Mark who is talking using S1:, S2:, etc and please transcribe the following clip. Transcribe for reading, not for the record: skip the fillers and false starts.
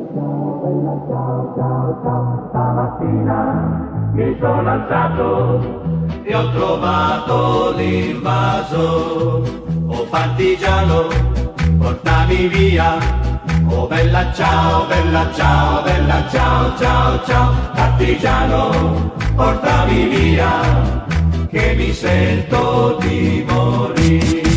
S1: Ciao, ciao, ciao, stamattina mi sono alzato e ho trovato l'invaso. Oh partigiano, portami via. Oh bella ciao, bella ciao, bella ciao, ciao, ciao. Partigiano, portami via, che mi sento di morire.